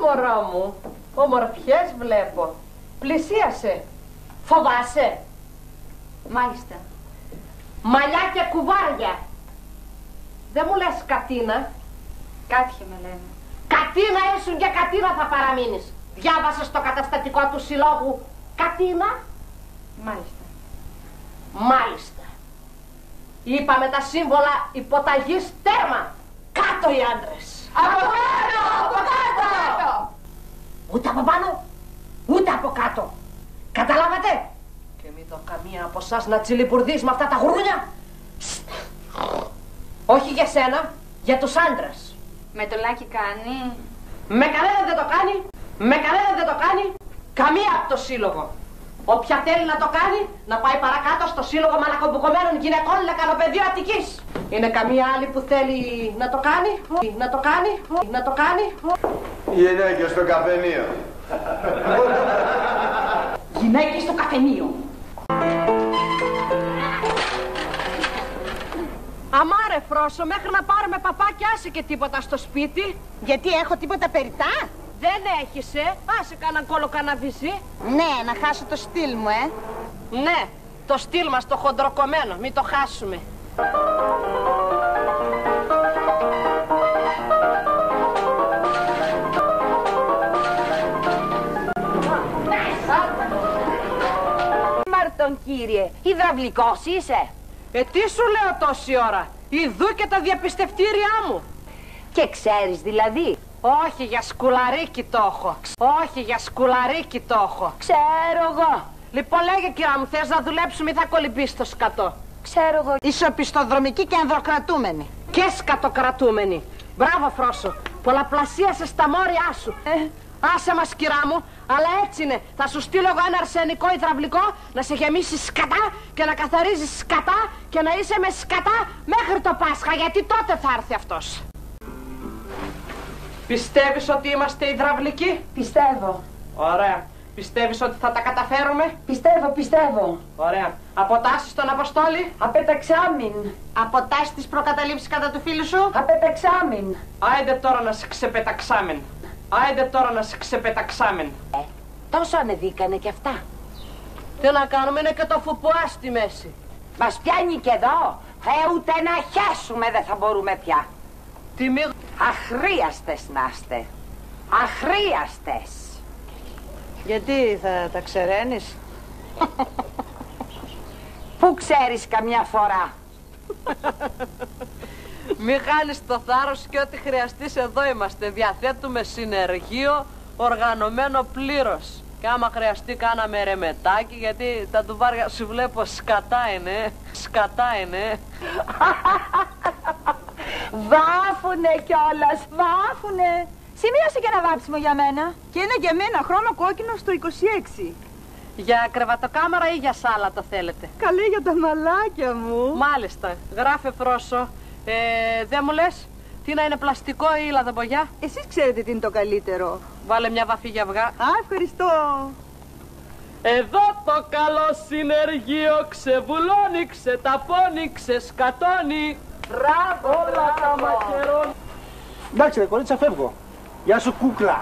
μωρό μου. Ομορφιές βλέπω. Πλησίασε. Φοβάσαι? Μάλιστα. Μαλλιά και κουβάρια. Δεν μου λες Κατίνα? Κάτια με λένε. Κατίνα ήσουν και Κατίνα θα παραμείνεις. Διάβασες το καταστατικό του συλλόγου Κατίνα? Μάλιστα. Μάλιστα. Είπαμε τα σύμβολα υποταγής τέρμα. Κάτω οι άντρες. Από κάτω! Από κάτω! Ούτε από πάνω, ούτε από κάτω. Καταλάβατε? Και μην δω καμία από εσάς να τσιλιπουρδείς με αυτά τα γουρούνια. Όχι για σένα, για τους άντρες. Με το λάκι κάνει. Με κανένα δεν το κάνει. Με κανένα δεν το κάνει. Καμία από το σύλλογο. Όποια θέλει να το κάνει, να πάει παρακάτω στο σύλλογο μαλακομπουκωμένων γυναικών Λεκανοπεδίου Αττικής. Είναι καμία άλλη που θέλει να το κάνει, να το κάνει, να το κάνει. Γυναίκες στο καφενείο. Γυναίκες στο καφενείο. Αμάρε Φρόσο, μέχρι να πάρουμε παπάκια άσε και τίποτα στο σπίτι. Γιατί έχω τίποτα περιτά? Δεν έχεις, άσε κανένα κολοκαναβισί. Ναι, να χάσω το στυλ μου, Ναι, το στυλ μας το χοντροκομμένο, μην το χάσουμε. Μάρτον κύριε, υδραυλικός είσαι? Τι σου λέω τόση ώρα, ειδού και τα διαπιστευτήριά μου. Και ξέρεις δηλαδή? Όχι για σκουλαρίκι το έχω. Όχι για σκουλαρίκι το έχω. Ξέρω εγώ. Λοιπόν λέγε κυρά μου, θες να δουλέψουμε ή θα κολυμπείς στο σκατό? Ξέρω εγώ. Είσαι οπισθοδρομική και ανδροκρατούμενη. Και σκατοκρατούμενη. Μπράβο Φρόσο, πολλαπλασίασες τα μόρια σου. Άσε μας κυρά μου, αλλά έτσι είναι. Θα σου στείλω εγώ ένα αρσενικό υδραυλικό να σε γεμίσει σκατά και να καθαρίζεις σκατά και να είσαι με σκατά μέχρι το Πάσχα, γιατί τότε θα έρθει αυτός. Πιστεύεις ότι είμαστε υδραυλικοί? Πιστεύω. Ωραία. Πιστεύεις ότι θα τα καταφέρουμε? Πιστεύω. Ωραία. Αποτάσεις στον Αποστόλη? Απέταξάμιν. Αποτάσεις τις προκαταλήψεις κατά του φίλου σου? Απέταξάμιν. Άιντε τώρα να σε ξεπεταξάμεν. Άιντε τώρα να σε ξεπεταξάμεν. Τόσο ανεβήκανε κι αυτά. Τι να κάνουμε, είναι και το φουπουά στη μέση. Μας πιάνει και εδώ. Ούτε να χέσουμε δεν θα μπορούμε πια. Τι μη... Αχρίαστες να είστε. Αχρίαστες. Γιατί θα τα ξεραίνεις? Πού ξέρεις καμιά φορά. Μη χάνεις το θάρρος και ό,τι χρειαστείς εδώ είμαστε. Διαθέτουμε συνεργείο οργανωμένο πλήρως. Και άμα χρειαστεί κάναμε ρεμετάκι, γιατί τα ντουβάρια σου βλέπω σκατά είναι. Σκατά είναι. Βάφουνε κιόλας, βάφουνε. Σημείωσε και ένα βάψιμο για μένα. Και είναι για μένα χρώμα κόκκινο στο 26. Για κρεβατοκάμαρα ή για σάλα το θέλετε? Καλή για τα μαλάκια μου. Μάλιστα. Γράφε Φρόσο. Δεν μου λες τι να είναι, πλαστικό ή λαδεμπογιά? Εσείς ξέρετε τι είναι το καλύτερο. Βάλε μια βαφή για αυγά. Α, ευχαριστώ. Εδώ το καλό συνεργείο ξεβουλώνει, ξεταπώνει, ξεσκατώνει. Μπράβο, Όλα τα μαχαιρώνει. Εντάξει ρε κορίτσα, φεύγω. Γεια σου κούκλα.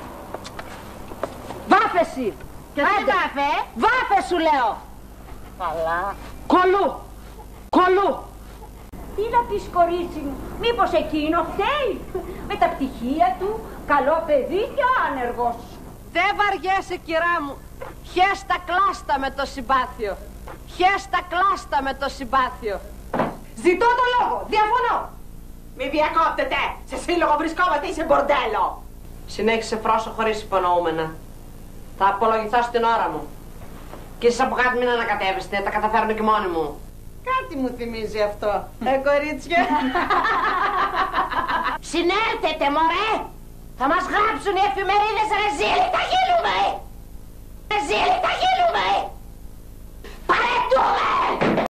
Βάφε εσύ. Και τι βάφε? Βάφε σου λέω. Καλά. Κολού. Κολού. Τι να πεις κορίτσι μου, μήπως εκείνο φταίει? Με τα πτυχία του, καλό παιδί και άνεργος. Δεν βαριέσαι κυρά μου. Χες τα κλάστα με το συμπάθειο. Χες τα κλάστα με το συμπάθειο. Ζητώ το λόγο, διαφωνώ. Μη διακόπτετε, σε σύλλογο βρισκόμαστε, είσαι μπορντέλο. Συνέχισε Φρόσο χωρίς υπονοούμενα. Θα απολογηθώ στην ώρα μου. Και εσείς από κάτω μην ανακατεύεστε, τα καταφέρνω και μόνοι μου. Κάτι μου θυμίζει αυτό. Κορίτσια. Συνέλθετε μωρέ! Θα μας γράψουν οι εφημερίδες ρεζίλη, τα γίνουμε! Ρεζίλη, τα γίνουμε!